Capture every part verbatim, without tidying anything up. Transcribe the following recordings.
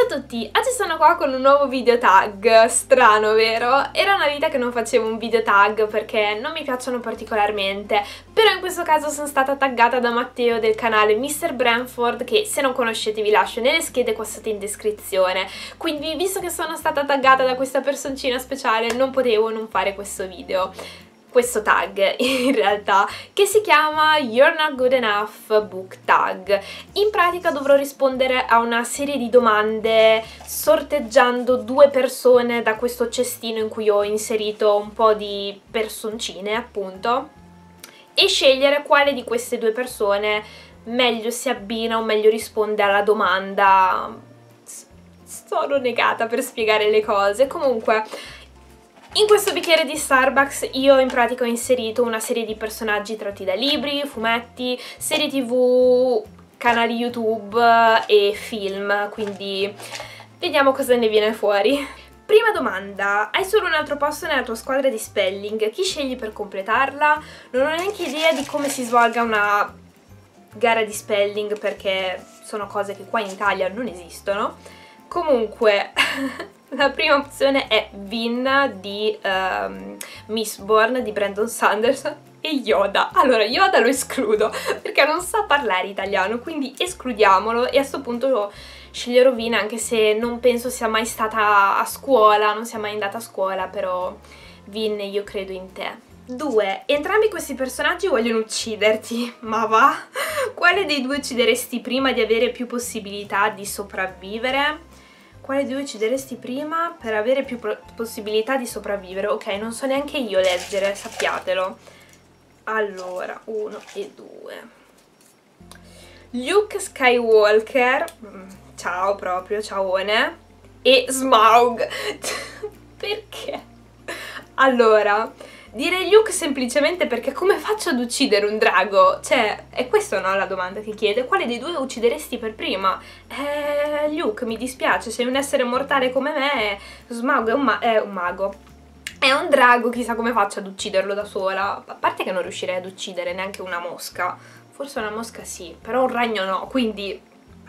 Ciao a tutti, oggi sono qua con un nuovo video tag, strano vero? Era una vita che non facevo un video tag perché non mi piacciono particolarmente, però in questo caso sono stata taggata da Matteo del canale mister Branford, che se non conoscete vi lascio nelle schede qua sotto in descrizione, quindi visto che sono stata taggata da questa personcina speciale non potevo non fare questo video. Questo tag in realtà, che si chiama You're Not Good Enough Book Tag. In pratica dovrò rispondere a una serie di domande sorteggiando due persone da questo cestino in cui ho inserito un po' di personcine appunto, e scegliere quale di queste due persone meglio si abbina o meglio risponde alla domanda. Sono negata per spiegare le cose. Comunque, in questo bicchiere di Starbucks io in pratica ho inserito una serie di personaggi tratti da libri, fumetti, serie tv, canali YouTube e film, quindi vediamo cosa ne viene fuori. Prima domanda: hai solo un altro posto nella tua squadra di spelling? Chi scegli per completarla? Non ho neanche idea di come si svolga una gara di spelling perché sono cose che qua in Italia non esistono. Comunque la prima opzione è Vin di um, Mistborn di Brandon Sanderson e Yoda. Allora Yoda lo escludo perché non sa parlare italiano, quindi escludiamolo, e a sto punto sceglierò Vin, anche se non penso sia mai stata a scuola, non sia mai andata a scuola, però Vin, io credo in te. due. Entrambi questi personaggi vogliono ucciderti, ma va? Quale dei due uccideresti prima di avere più possibilità di sopravvivere? Quale due uccideresti prima per avere più possibilità di sopravvivere? Ok, non so neanche io leggere, sappiatelo. Allora, uno e due. Luke Skywalker, ciao proprio, ciaone, e Smaug. Perché? Allora, direi Luke semplicemente perché come faccio ad uccidere un drago? Cioè, è questa, no, la domanda che chiede. Quale dei due uccideresti per prima? Eh, Luke, mi dispiace, sei un essere mortale come me, Smaug è un, ma è un mago. È un drago, chissà come faccio ad ucciderlo da sola. A parte che non riuscirei ad uccidere neanche una mosca. Forse una mosca sì, però un ragno no, quindi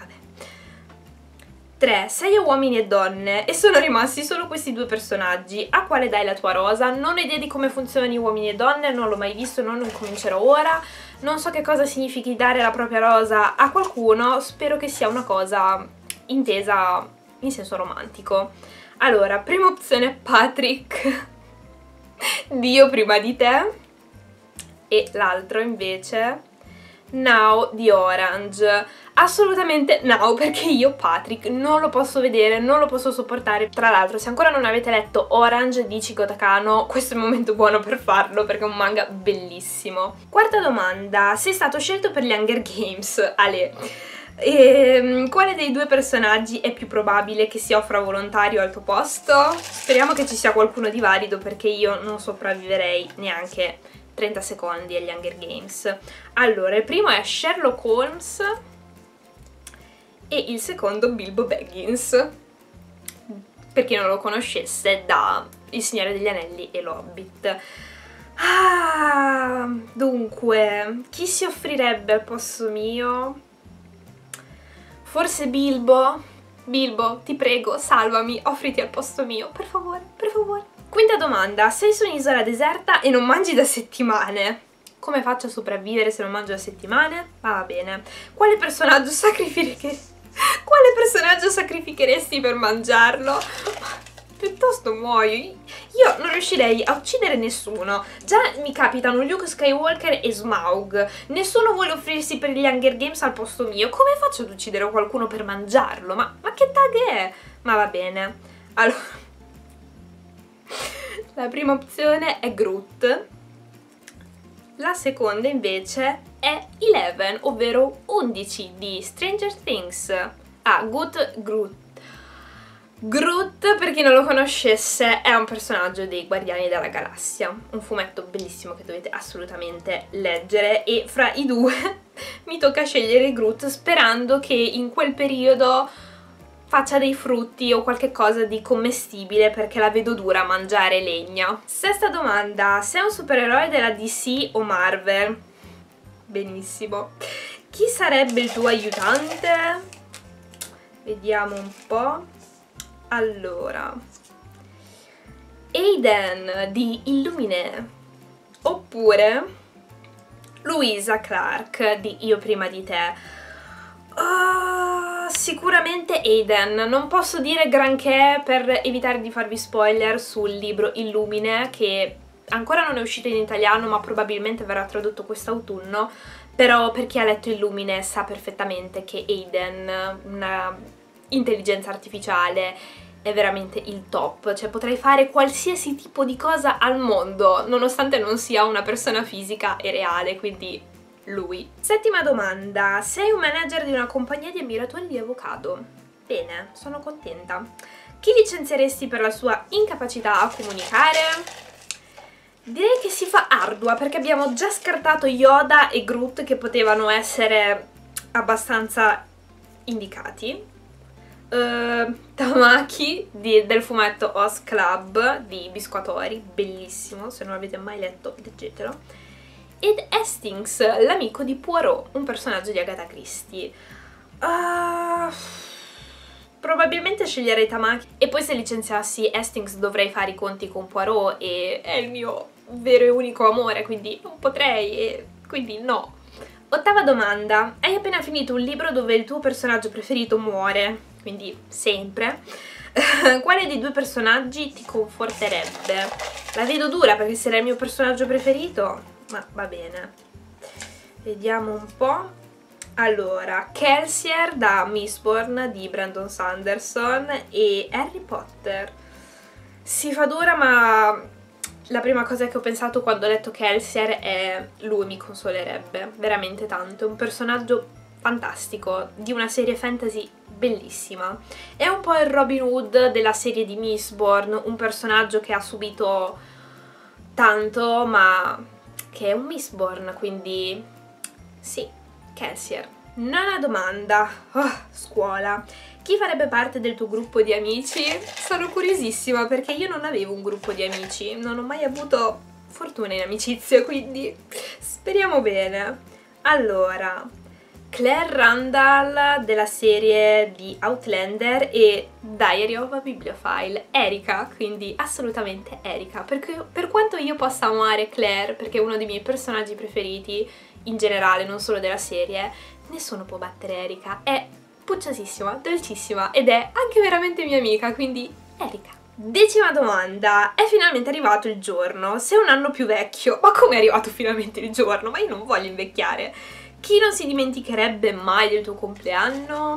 tre. Sei uomini e donne e sono rimasti solo questi due personaggi. A quale dai la tua rosa? Non ho idea di come funzionano gli uomini e donne, non l'ho mai visto, non comincerò ora. Non so che cosa significhi dare la propria rosa a qualcuno, spero che sia una cosa intesa in senso romantico. Allora, prima opzione Patrick, Dio prima di te, e l'altro invece Now di Orange. Assolutamente Now, perché io Patrick non lo posso vedere, non lo posso sopportare. Tra l'altro, se ancora non avete letto Orange di Ichiko Takano, questo è il momento buono per farlo perché è un manga bellissimo. Quarta domanda: sei stato scelto per gli Hunger Games, Ale. E, quale dei due personaggi è più probabile che si offra volontario al tuo posto? Speriamo che ci sia qualcuno di valido perché io non sopravviverei neanche trenta secondi agli Hunger Games. Allora, il primo è Sherlock Holmes e il secondo Bilbo Baggins, per chi non lo conoscesse, da Il Signore degli Anelli e l'Hobbit. Ah, dunque, chi si offrirebbe al posto mio? Forse Bilbo? Bilbo, ti prego, salvami, offriti al posto mio, per favore, per favore. Quinta domanda: sei su un'isola deserta e non mangi da settimane. Come faccio a sopravvivere se non mangio da settimane? Ah, va bene. Quale personaggio sacrificheresti? Quale personaggio sacrificheresti per mangiarlo? Piuttosto muoio. Io non riuscirei a uccidere nessuno. Già mi capitano Luke Skywalker e Smaug. Nessuno vuole offrirsi per gli Hunger Games al posto mio. Come faccio ad uccidere qualcuno per mangiarlo? Ma, ma che tag è? Ma va bene. Allora, la prima opzione è Groot. La seconda invece è Eleven, ovvero undici di Stranger Things. Ah, Good Groot. Groot, per chi non lo conoscesse, è un personaggio dei Guardiani della Galassia, un fumetto bellissimo che dovete assolutamente leggere, e fra i due mi tocca scegliere Groot sperando che in quel periodo faccia dei frutti o qualche cosa di commestibile perché la vedo dura a mangiare legna. Sesta domanda: sei un supereroe della D C o Marvel? Benissimo. Chi sarebbe il tuo aiutante? Vediamo un po'. Allora, Aiden di Illuminae, oppure Louisa Clark di Io prima di te. Uh, sicuramente Aiden. Non posso dire granché per evitare di farvi spoiler sul libro Illuminae, che ancora non è uscito in italiano ma probabilmente verrà tradotto quest'autunno, però per chi ha letto Illuminae sa perfettamente che Aiden, una intelligenza artificiale, è veramente il top. Cioè potrei fare qualsiasi tipo di cosa al mondo nonostante non sia una persona fisica e reale, quindi lui. Settima domanda: sei un manager di una compagnia di ammiratori di avocado. Bene, sono contenta. Chi licenzieresti per la sua incapacità a comunicare? Direi che si fa ardua, perché abbiamo già scartato Yoda e Groot, che potevano essere abbastanza indicati. Uh, Tamaki di, del fumetto Oz Club di Bisquatori, bellissimo, se non l'avete mai letto leggetelo. Ed Hastings, l'amico di Poirot, un personaggio di Agatha Christie. Uh, probabilmente sceglierei Tamaki, e poi se licenziassi Hastings dovrei fare i conti con Poirot e è il mio vero e unico amore, quindi non potrei, e quindi no. Ottava domanda: hai appena finito un libro dove il tuo personaggio preferito muore, quindi sempre. Quale dei due personaggi ti conforterebbe? La vedo dura perché se era il mio personaggio preferito, ma va bene. Vediamo un po'. Allora, Kelsier da Mistborn di Brandon Sanderson e Harry Potter. Si fa dura, ma la prima cosa che ho pensato quando ho letto Kelsier è lui mi consolerebbe veramente tanto. È un personaggio fantastico, di una serie fantasy bellissima. È un po' il Robin Hood della serie di Mistborn, un personaggio che ha subito tanto, ma che è un Mistborn, quindi sì, Kelsier. Nona domanda. Oh, scuola. Chi farebbe parte del tuo gruppo di amici? Sono curiosissima perché io non avevo un gruppo di amici, non ho mai avuto fortuna in amicizia, quindi speriamo bene. Allora, Claire Randall della serie di Outlander e Diary of a Bibliophile, Erika, quindi assolutamente Erika, perché per quanto io possa amare Claire, perché è uno dei miei personaggi preferiti in generale, non solo della serie, nessuno può battere Erika. È pucciosissima, dolcissima ed è anche veramente mia amica, quindi Erika. Decima domanda: è finalmente arrivato il giorno, sei un anno più vecchio. Ma come è arrivato finalmente il giorno? Ma io non voglio invecchiare. Chi non si dimenticherebbe mai del tuo compleanno?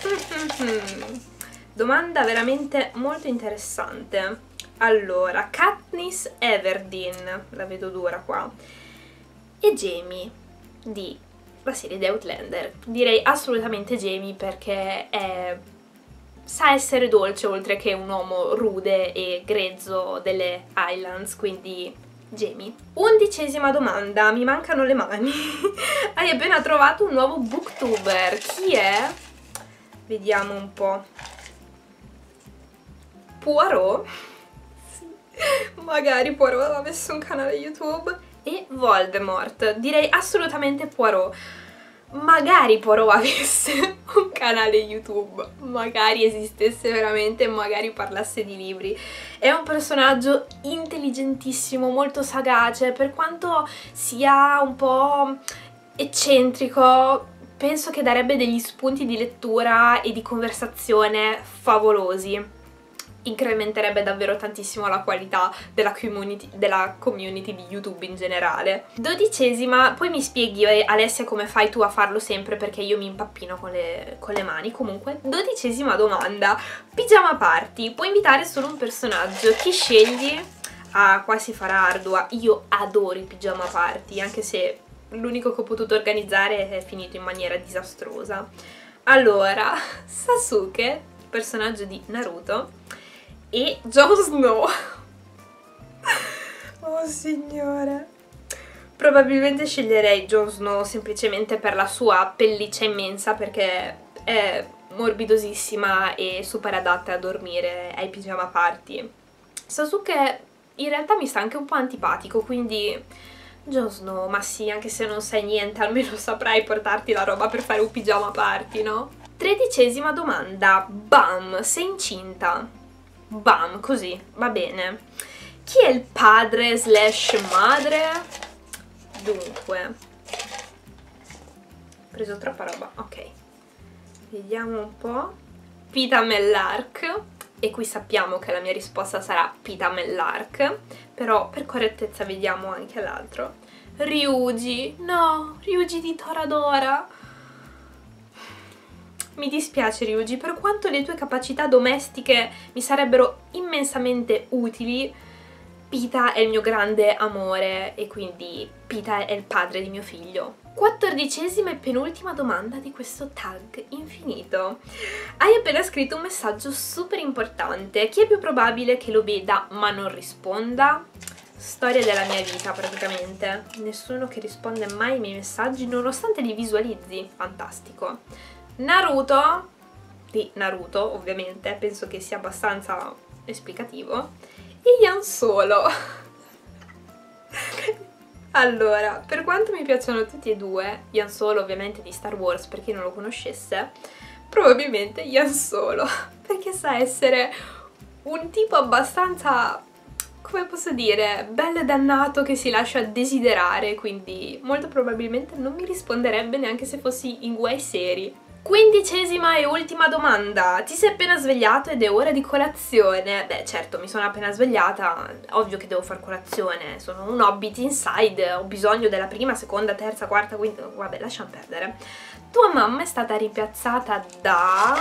Domanda veramente molto interessante. Allora, Katniss Everdeen, la vedo dura qua, e Jamie di la serie di Outlander. Direi assolutamente Jamie perché è... sa essere dolce oltre che un uomo rude e grezzo delle Highlands, quindi Jamie. Undicesima domanda, mi mancano le mani. Hai appena trovato un nuovo booktuber, chi è? Vediamo un po'. Poirot? Sì. Magari Poirot aveva messo un canale YouTube. E Voldemort, direi assolutamente Poirot. Magari Poirot avesse un canale YouTube, magari esistesse veramente, magari parlasse di libri. È un personaggio intelligentissimo, molto sagace, per quanto sia un po' eccentrico, penso che darebbe degli spunti di lettura e di conversazione favolosi. Incrementerebbe davvero tantissimo la qualità della community, della community di YouTube in generale. Dodicesima, poi mi spieghi Alessia come fai tu a farlo sempre perché io mi impappino con le, con le mani. Comunque, dodicesima domanda, pigiama party, puoi invitare solo un personaggio, chi scegli? Ah, qua si farà ardua, io adoro i pigiama party, anche se l'unico che ho potuto organizzare è finito in maniera disastrosa. Allora, Sasuke, personaggio di Naruto, e Jon Snow. Oh signore. Probabilmente sceglierei Jon Snow semplicemente per la sua pelliccia immensa, perché è morbidosissima e super adatta a dormire ai pigiama party. Sasuke in realtà mi sta anche un po' antipatico, quindi Jon Snow, ma sì, anche se non sai niente almeno saprai portarti la roba per fare un pigiama party, no? Tredicesima domanda. Bam, sei incinta. Bam, così, va bene. Chi è il padre slash madre? Dunque, ho preso troppa roba, ok. Vediamo un po'. Peeta Mellark. E qui sappiamo che la mia risposta sarà Peeta Mellark, però per correttezza vediamo anche l'altro. Ryuji, no, Ryuji di Toradora. Mi dispiace Ryuji, per quanto le tue capacità domestiche mi sarebbero immensamente utili, Peeta è il mio grande amore e quindi Peeta è il padre di mio figlio. Quattordicesima e penultima domanda di questo tag infinito. Hai appena scritto un messaggio super importante. Chi è più probabile che lo veda ma non risponda? Storia della mia vita praticamente. Nessuno che risponde mai ai miei messaggi nonostante li visualizzi. Fantastico. Naruto, di Naruto ovviamente, penso che sia abbastanza esplicativo. E Yan Solo. Allora, per quanto mi piacciono tutti e due, Yan Solo ovviamente di Star Wars, per chi non lo conoscesse, probabilmente Yan Solo, perché sa essere un tipo abbastanza, come posso dire, bello e dannato che si lascia desiderare, quindi molto probabilmente non mi risponderebbe neanche se fossi in guai seri. Quindicesima e ultima domanda. Ti sei appena svegliato ed è ora di colazione? Beh certo, mi sono appena svegliata, ovvio che devo fare colazione, sono un Hobbit inside, ho bisogno della prima, seconda, terza, quarta, quinta, vabbè lasciamo perdere. Tua mamma è stata rimpiazzata da...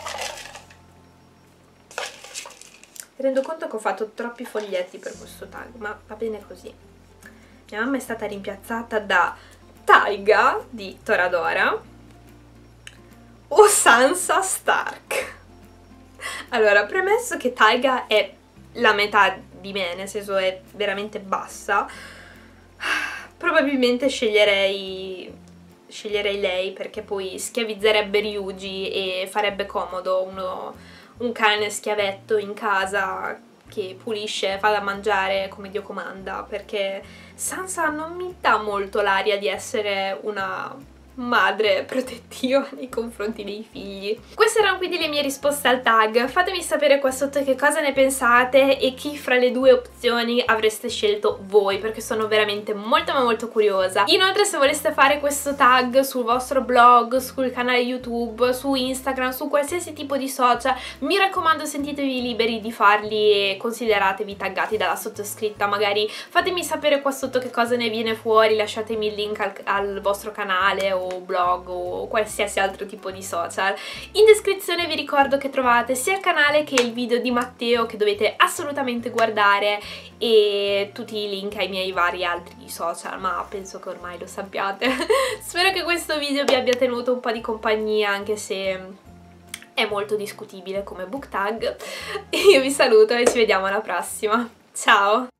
Mi rendo conto che ho fatto troppi foglietti per questo tag, ma va bene così. Mia mamma è stata rimpiazzata da Taiga di Toradora o Sansa Stark. Allora, premesso che Taiga è la metà di me, nel senso è veramente bassa, probabilmente sceglierei sceglierei lei, perché poi schiavizzerebbe Ryuji e farebbe comodo uno, un cane schiavetto in casa che pulisce, fa da mangiare come Dio comanda, perché Sansa non mi dà molto l'aria di essere una madre protettiva nei confronti dei figli. Queste erano quindi le mie risposte al tag. Fatemi sapere qua sotto che cosa ne pensate e chi fra le due opzioni avreste scelto voi, perché sono veramente molto ma molto curiosa. Inoltre, se voleste fare questo tag sul vostro blog, sul canale YouTube, su Instagram, su qualsiasi tipo di social, mi raccomando sentitevi liberi di farli e consideratevi taggati dalla sottoscritta. Magari fatemi sapere qua sotto che cosa ne viene fuori, lasciatemi il link al, al vostro canale o blog o qualsiasi altro tipo di social. In descrizione vi ricordo che trovate sia il canale che il video di Matteo che dovete assolutamente guardare e tutti i link ai miei vari altri social, ma penso che ormai lo sappiate. Spero che questo video vi abbia tenuto un po' di compagnia, anche se è molto discutibile come book tag. Io vi saluto e ci vediamo alla prossima. Ciao!